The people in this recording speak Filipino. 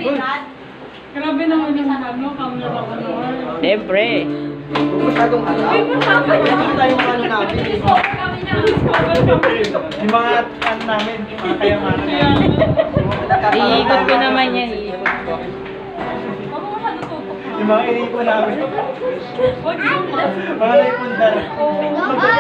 Grabe naman yung ano, camera ko naman. Siyempre. Masyadong alam. Hindi tayo ano namin. Yung mga ano namin, mga kayamanan namin. Iikot ko naman yan. Iikot ko. Yung mga inipo namin. Huwag yung Mga naipundar.